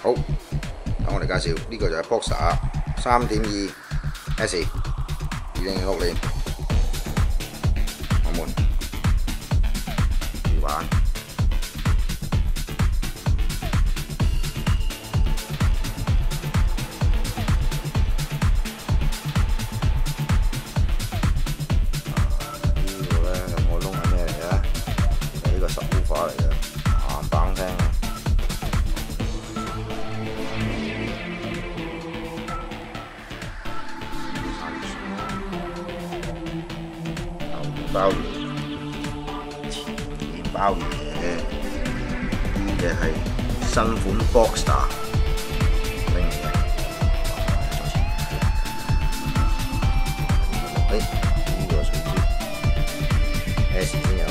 好，等我哋介紹呢、個就係 Boxster 3.2 S 2006年，我們試玩。呢個咧有個窿係咩嚟嘅？係呢個subwoofer嚟嘅，嘭嘭聲啊！包嘢，前包嘢，呢隻係新款 Boxster 拎嘅。呢個水珠 S 先有。